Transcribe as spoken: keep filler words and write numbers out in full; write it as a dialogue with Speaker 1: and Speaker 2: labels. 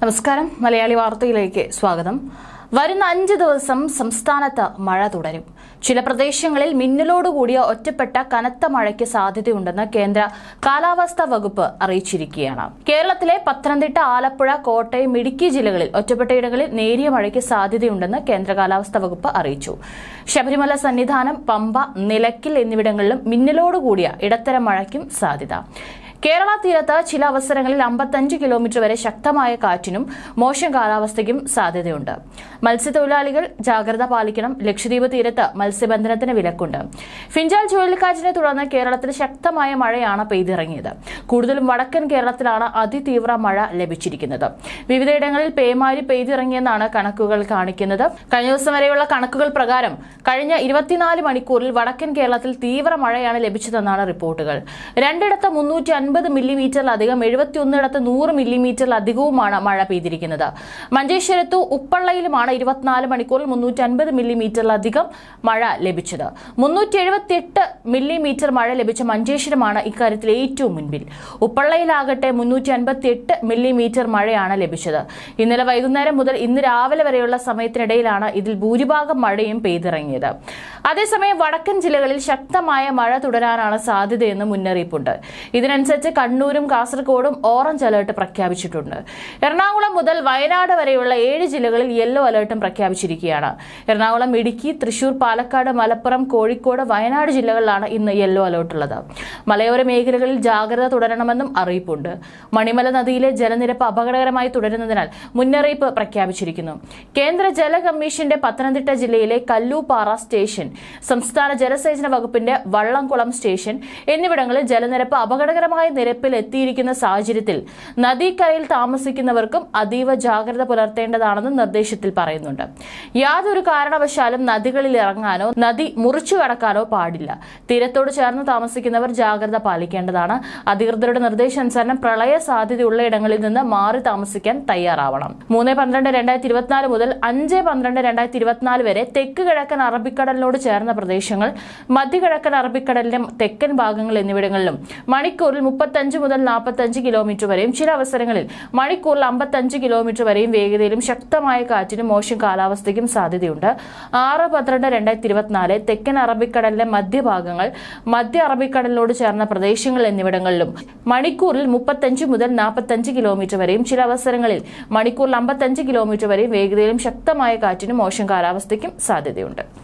Speaker 1: നമസ്കാരം. മലയാളി വാർത്തയിലേക്ക് സ്വാഗതം. വരുന്ന അഞ്ച് ദിവസം സംസ്ഥാനത്ത് മഴ തുടരും. ചില പ്രദേശങ്ങളിൽ മിന്നലോടുകൂടിയ ഒറ്റപ്പെട്ട കനത്ത മഴയ്ക്ക് സാധ്യതയുണ്ടെന്ന് കേന്ദ്ര കാലാവസ്ഥാ വകുപ്പ് അറിയിച്ചിരിക്കുകയാണ്. കേരളത്തിലെ പത്തനംതിട്ട, ആലപ്പുഴ, കോട്ടയം, ഇടുക്കി ജില്ലകളിൽ ഒറ്റപ്പെട്ടയിടങ്ങളിൽ നേരിയ മഴയ്ക്ക് സാധ്യതയുണ്ടെന്ന് കേന്ദ്ര കാലാവസ്ഥാ വകുപ്പ് അറിയിച്ചു. ശബരിമല സന്നിധാനം, പമ്പ, നിലയ്ക്കൽ എന്നിവിടങ്ങളിലും മിന്നലോടുകൂടിയ ഇടത്തരം മഴയ്ക്കും സാധ്യത. കേരള തീരത്ത് ചില അവസരങ്ങളിൽ അമ്പത്തഞ്ച് കിലോമീറ്റർ വരെ ശക്തമായ കാറ്റിനും മോശം കാലാവസ്ഥയ്ക്കും സാധ്യതയുണ്ട്. മത്സ്യത്തൊഴിലാളികൾ ജാഗ്രത പാലിക്കണം. ലക്ഷദ്വീപ് തീരത്ത് മത്സ്യബന്ധനത്തിന് വിലക്കുണ്ട്. ഫിഞ്ചാൽ ചുഴലിക്കാറ്റിനെ തുടർന്ന് കേരളത്തിൽ ശക്തമായ മഴയാണ് പെയ്തിറങ്ങിയത്. കൂടുതലും വടക്കൻ കേരളത്തിലാണ് അതിതീവ്ര മഴ ലഭിച്ചിരിക്കുന്നത്. വിവിധയിടങ്ങളിൽ പേമാരി പെയ്തിറങ്ങിയെന്നാണ് കണക്കുകൾ കാണിക്കുന്നത്. കഴിഞ്ഞ ദിവസം വരെയുള്ള കണക്കുകൾ പ്രകാരം കഴിഞ്ഞ ഇരുപത്തിനാല് മണിക്കൂറിൽ വടക്കൻ കേരളത്തിൽ തീവ്ര മഴയാണ് ലഭിച്ചതെന്നാണ് റിപ്പോർട്ടുകൾ. രണ്ടിടത്ത് മുന്നൂറ്റി അൻപത് മില്ലിമീറ്ററിലധികം, എഴുപത്തിയൊന്നിടത്ത് നൂറ് മില്ലിമീറ്ററിലധികവുമാണ് മഴ പെയ്തിരിക്കുന്നത്. മഞ്ചേശ്വരത്തു ഉപ്പള്ളയിലുമാണ് ഇരുപത്തിനാല് മണിക്കൂറിൽ മുന്നൂറ്റി അൻപത് മില്ലിമീറ്ററിലധികം മഴ ലഭിച്ചത്. മുന്നൂറ്റി എഴുപത്തി എട്ട് മില്ലിമീറ്റർ മഴ ലഭിച്ച മഞ്ചേശ്വരമാണ് ഇക്കാര്യത്തിൽ ഏറ്റവും മുൻപിൽ. ഉപ്പള്ളയിലാകട്ടെ മുന്നൂറ്റി അൻപത്തി എട്ട് മില്ലിമീറ്റർ മഴയാണ് ലഭിച്ചത്. ഇന്നലെ വൈകുന്നേരം മുതൽ ഇന്ന് രാവിലെ വരെയുള്ള സമയത്തിനിടയിലാണ് ഇതിൽ ഭൂരിഭാഗം മഴയും പെയ്തിറങ്ങിയത്. അതേസമയം വടക്കൻ ജില്ലകളിൽ ശക്തമായ മഴ തുടരാനാണ് സാധ്യതയെന്ന് മുന്നറിയിപ്പുണ്ട്. ഇതിനനുസരിച്ച് കണ്ണൂരും കാസർഗോഡും ഓറഞ്ച് അലർട്ട് പ്രഖ്യാപിച്ചിട്ടുണ്ട്. എറണാകുളം മുതൽ വയനാട് വരെയുള്ള ഏഴ് ജില്ലകളിൽ യെല്ലോ അലർട്ടും പ്രഖ്യാപിച്ചിരിക്കുകയാണ്. എറണാകുളം, ഇടുക്കി, തൃശൂർ, പാലക്കാട്, മലപ്പുറം, കോഴിക്കോട്, വയനാട് ജില്ലകളിലാണ് ഇന്ന് യെല്ലോ അലർട്ടുള്ളത്. മലയോര മേഖലകളിൽ ജാഗ്രത തുടരണമെന്നും അറിയിപ്പുണ്ട്. മണിമല നദിയിലെ ജലനിരപ്പ് അപകടകരമായി തുടരുന്നതിനാൽ മുന്നറിയിപ്പ് പ്രഖ്യാപിച്ചിരിക്കുന്നു. കേന്ദ്ര ജല കമ്മീഷന്റെ പത്തനംതിട്ട ജില്ലയിലെ കല്ലൂപ്പാറ സ്റ്റേഷൻ, സംസ്ഥാന ജലസേചന വകുപ്പിന്റെ വള്ളംകുളം സ്റ്റേഷൻ എന്നിവിടങ്ങളിൽ ജലനിരപ്പ് അപകടകരമായ നിരപ്പിൽ എത്തിയിരിക്കുന്ന സാഹചര്യത്തിൽ നദീക്കരയിൽ താമസിക്കുന്നവർക്കും അതീവ ജാഗ്രത പുലർത്തേണ്ടതാണെന്ന് നിർദ്ദേശത്തിൽ പറയുന്നുണ്ട്. യാതൊരു കാരണവശാലും നദികളിൽ ഇറങ്ങാനോ നദി മുറിച്ചു കടക്കാനോ പാടില്ല. തീരത്തോട് ചേർന്ന് താമസിക്കുന്നവർ ജാഗ്രത പാലിക്കേണ്ടതാണ്. അധികൃതരുടെ നിർദ്ദേശാനുസരണം പ്രളയ സാധ്യതയുള്ള ഇടങ്ങളിൽ നിന്ന് മാറി താമസിക്കാൻ തയ്യാറാവണം. മൂന്ന് പന്ത്രണ്ട് രണ്ടായിരത്തി ഇരുപത്തിനാല് മുതൽ അഞ്ച് പന്ത്രണ്ട് രണ്ടായിരത്തി ഇരുപത്തിനാല് വരെ തെക്ക് കിഴക്കൻ അറബിക്കടലിനോട് ചേർന്ന പ്രദേശങ്ങൾ, മധ്യകിഴക്കൻ അറബിക്കടലിന്റെ തെക്കൻ ഭാഗങ്ങൾ എന്നിവിടങ്ങളിലും മണിക്കൂറിൽ മുപ്പത്തഞ്ച് മുതൽ നാൽപ്പത്തഞ്ച് കിലോമീറ്റർ വരെയും ചില അവസരങ്ങളിൽ മണിക്കൂറിൽ അമ്പത്തഞ്ച് കിലോമീറ്റർ വരെയും വേഗതയിലും ശക്തമായ കാറ്റിനും മോശം കാലാവസ്ഥയ്ക്കും സാധ്യതയുണ്ട്. ആറ് പന്ത്രണ്ട് രണ്ടായിരത്തി ഇരുപത്തിനാല് തെക്കൻ അറബിക്കടലിലെ മധ്യഭാഗങ്ങൾ, മധ്യ അറബിക്കടലിനോട് ചേർന്ന പ്രദേശങ്ങൾ എന്നിവിടങ്ങളിലും മണിക്കൂറിൽ മുപ്പത്തഞ്ച് മുതൽ നാൽപ്പത്തഞ്ച് കിലോമീറ്റർ വരെയും ചില അവസരങ്ങളിൽ മണിക്കൂറിൽ അമ്പത്തഞ്ച് കിലോമീറ്റർ വരെയും വേഗതയിലും ശക്തമായ കാറ്റിനും മോശം കാലാവസ്ഥയ്ക്കും സാധ്യതയുണ്ട്.